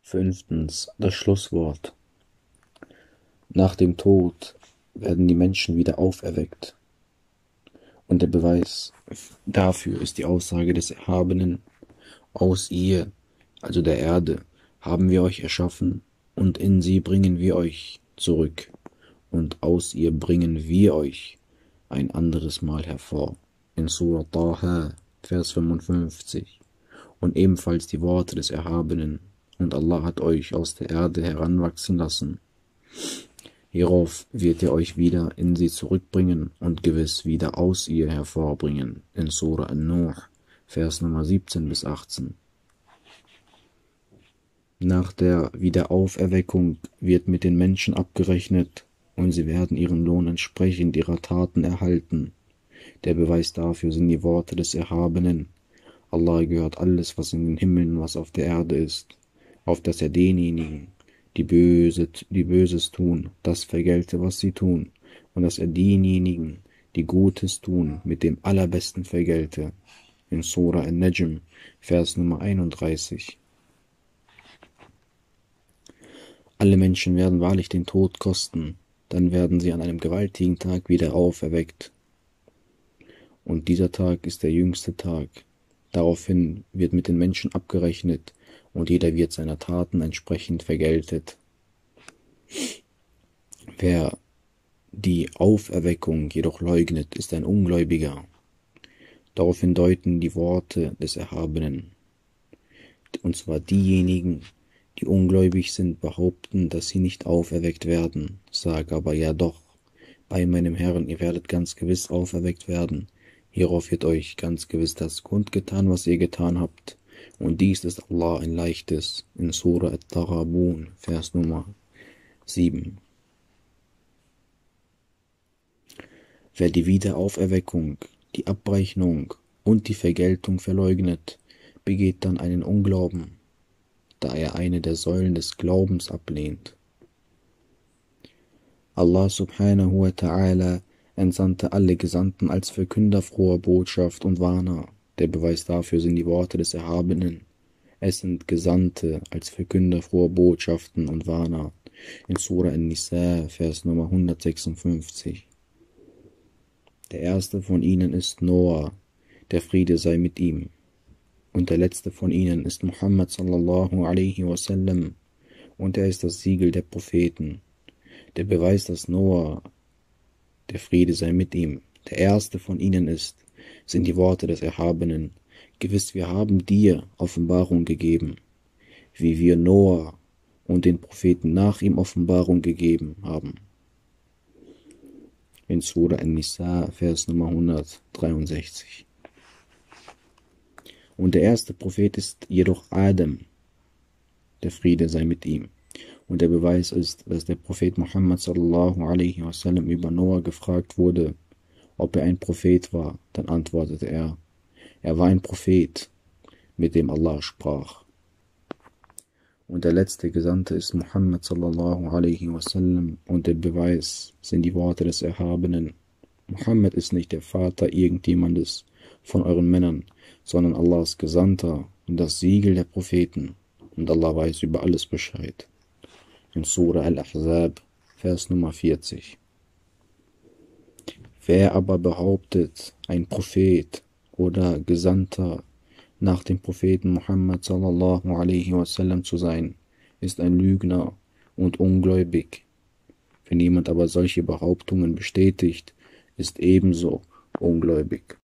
Fünftens, das Schlusswort. Nach dem Tod werden die Menschen wieder auferweckt. Und der Beweis dafür ist die Aussage des Erhabenen: Aus ihr, also der Erde, haben wir euch erschaffen, und in sie bringen wir euch zurück, und aus ihr bringen wir euch ein anderes Mal hervor. In Surah Taha, Vers 55. Und ebenfalls die Worte des Erhabenen: Und Allah hat euch aus der Erde heranwachsen lassen. Hierauf wird er euch wieder in sie zurückbringen und gewiss wieder aus ihr hervorbringen. In Surah An-Nur, Vers Nummer 17 bis 18. Nach der Wiederauferweckung wird mit den Menschen abgerechnet und sie werden ihren Lohn entsprechend ihrer Taten erhalten. Der Beweis dafür sind die Worte des Erhabenen: Allah gehört alles, was in den Himmeln und was auf der Erde ist, auf dass er denjenigen, die Böses tun, das vergelte, was sie tun, und dass er denjenigen, die Gutes tun, mit dem Allerbesten vergelte. In Surah An-Najm, Vers Nummer 31. Alle Menschen werden wahrlich den Tod kosten, dann werden sie an einem gewaltigen Tag wieder auferweckt. Und dieser Tag ist der jüngste Tag. Daraufhin wird mit den Menschen abgerechnet und jeder wird seiner Taten entsprechend vergeltet. Wer die Auferweckung jedoch leugnet, ist ein Ungläubiger. Daraufhin deuten die Worte des Erhabenen. Und zwar diejenigen, die ungläubig sind, behaupten, dass sie nicht auferweckt werden. Sag aber: Ja doch, bei meinem Herrn, ihr werdet ganz gewiss auferweckt werden. Hierauf wird euch ganz gewiss das kundgetan, was ihr getan habt. Und dies ist Allah ein Leichtes. In Surah At-Taghabun, Vers Nummer 7. Wer die Wiederauferweckung, die Abrechnung und die Vergeltung verleugnet, begeht dann einen Unglauben, da er eine der Säulen des Glaubens ablehnt. Allah subhanahu wa ta'ala entsandte alle Gesandten als Verkünder froher Botschaft und Warner. Der Beweis dafür sind die Worte des Erhabenen: Es sind Gesandte als Verkünder froher Botschaften und Warner. In Surah An-Nisa, Vers Nummer 156. Der erste von ihnen ist Noah, der Friede sei mit ihm. Und der letzte von ihnen ist Muhammad sallallahu alaihi wasallam, und er ist das Siegel der Propheten. Der Beweis, dass Noah, der Friede sei mit ihm, der erste von ihnen ist, sind die Worte des Erhabenen: Gewiss, wir haben dir Offenbarung gegeben, wie wir Noah und den Propheten nach ihm Offenbarung gegeben haben. In Surah An-Nisa, Vers Nummer 163. Und der erste Prophet ist jedoch Adam, der Friede sei mit ihm. Und der Beweis ist, dass der Prophet Muhammad sallallahu alaihi wasallam über Noah gefragt wurde, ob er ein Prophet war. Dann antwortete er: Er war ein Prophet, mit dem Allah sprach. Und der letzte Gesandte ist Muhammad sallallahu alaihi wasallam, und der Beweis sind die Worte des Erhabenen: Muhammad ist nicht der Vater irgendjemandes von euren Männern, sondern Allahs Gesandter und das Siegel der Propheten, und Allah weiß über alles Bescheid. In Surah Al-Ahzab, Vers Nummer 40. Wer aber behauptet, ein Prophet oder Gesandter nach dem Propheten Muhammad sallallahu alaihi wasallam zu sein, ist ein Lügner und ungläubig. Wenn jemand aber solche Behauptungen bestätigt, ist ebenso ungläubig.